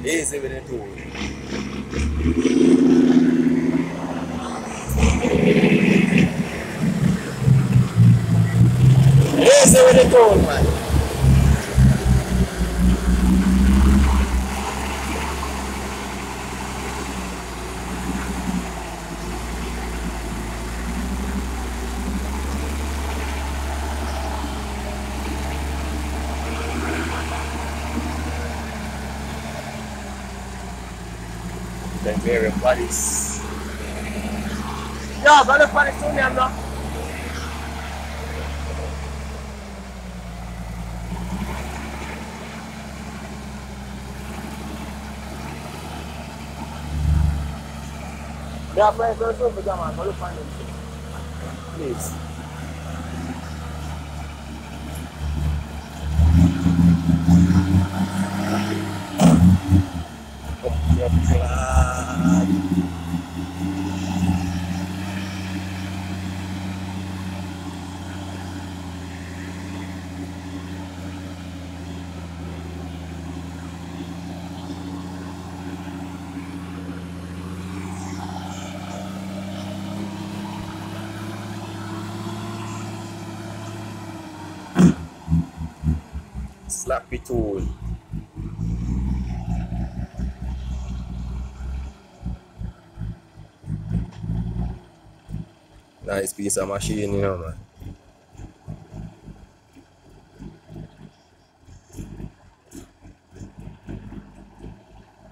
Easy with the tool. Easy with the tool, man. St.Marys bodies. Yeah, but the bodies too, I'm not. Yeah, friends, don't show for them, man. Go find them. Please. Your flag. Slappy tool. Nice piece of machine, you know, man.